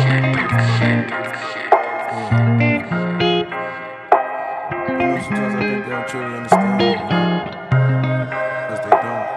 Sometimes I think they don't truly understand me, cause they don't.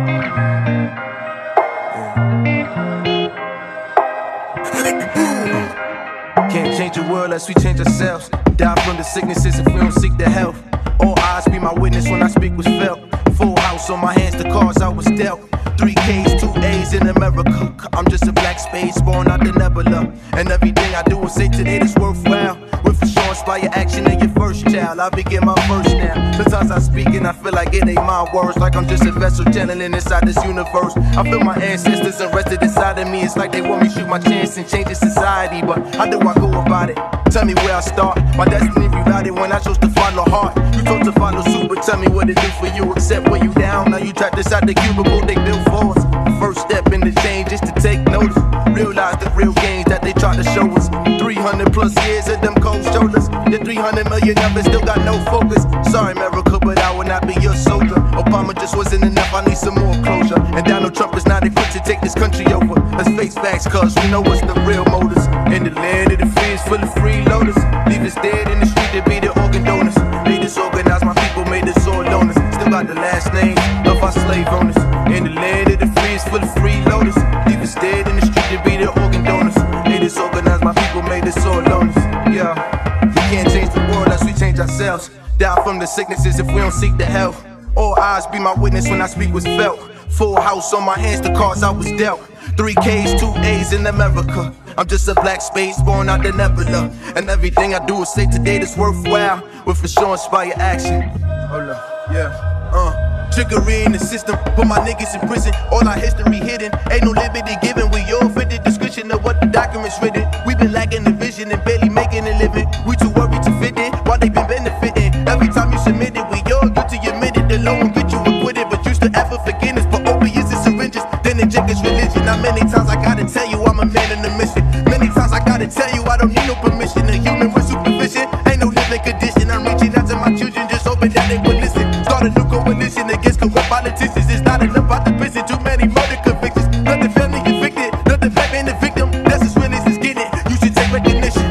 Can't change the world unless we change ourselves. Die from the sicknesses if we don't seek the health. All eyes be my witness when I speak was felt. Full house on my hands, the cards I was dealt. 3 Ks, 2 A's in America. I'm just a black space born out the nebula. And everything I do will say today that's worthwhile. Will for sure inspire action in your first child. I begin my first now. Sometimes I speak and I feel like it ain't my words. Like I'm just a vessel channeling inside this universe. I feel my ancestors arrested inside of me. It's like they want me to shoot my chance and change the society. But how do I go about it? Tell me where I start. My destiny rerouted when I chose to follow heart. You told to follow suit, but tell me what it do for you. Except when you down, now you trapped inside the cubicle they built for us. First step in the change is to take notice. Realize the real gains that they try to show us. 300 plus years of them cold shoulders. The 300 million of it still got no focus. Sorry America, but I will not be your soldier. Obama just wasn't enough, I need some more closure. And Donald Trump is not equipped to take this country over. Let's face facts, cause we know what's the real motives. In the land of the free is full of freeloaders. Leave us dead in the street to be the organ donors. They disorganized my people, made us all loners. Still got the last names of our slave owners. In the land of the free is full of freeloaders. Leave us dead in the street to be the organ donors. They disorganized my people, made us all loners. Yeah, we can't change the world unless we change ourselves. Die from the sicknesses if we don't seek the health. All eyes be my witness when I speak was felt. Full house on my hands, the cards I was dealt. 3 Ks, 2 A's in America. I'm just a black space born out the nebula. And everything I do is say today that's worthwhile. Will for sure inspire action. Hold up, yeah. Trickery in the system, put my niggas in prison. All our history hidden, ain't no liberty given. We all fit the description of what the documents written. We been lacking the vision and barely making a living. We too worried to fit in, while they been benefiting. Every time you submit it, we all guilty admitted. The law won't get you acquitted, but used to ask for forgiveness. But opiates and syringes, then inject it's religion. Now many times I gotta tell you I'm a man in a mission. Many times I gotta tell you I don't need no permission. A human with supervision, ain't no living condition. I'm reaching out to my children, just hoping that they will listen. Start a new coalition against corrupt politicians. It's not enough about the prison, too many murder convictions. Not the family convicted, not the fact being the victim. That's as real as it's getting. You should take recognition.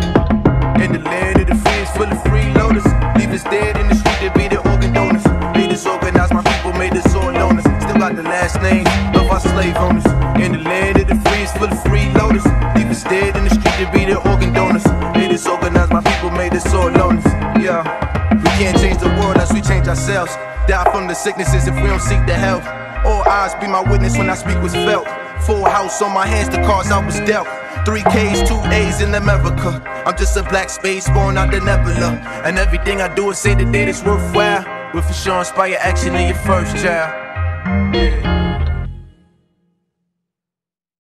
In the land of the free is full of freeloaders. Leave us dead in the street to be the organ donors. They disorganized my people, made us all loners. Still got the last names of our slave owners. In the land of the free is full of freeloaders. Leave us dead in the street to be the organ donors. They disorganized my people, made us all loners. Yeah, we can't change the world unless we change ourselves. Die from the sicknesses if we don't seek the health. All eyes be my witness when I speak was felt. Full house on my hands, the cards I was dealt. 3 Ks, 2 A's in America. I'm just a black space born out the nebula. And everything I do is say today that's worthwhile. Will for sure inspire action in your first child. Yeah.